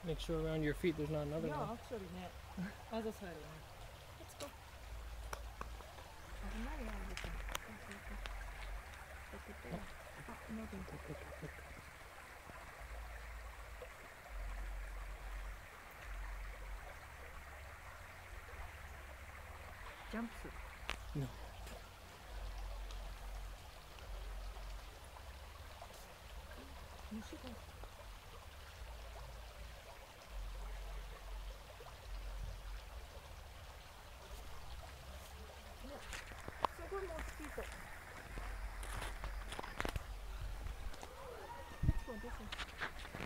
Make sure around your feet there's not another いや、 one. アクションね。あざさいるね。Let's go. 危ないよ、あれちゃん。そうそうそう。あ、ノビン。ジャンプする。 No. 虫が。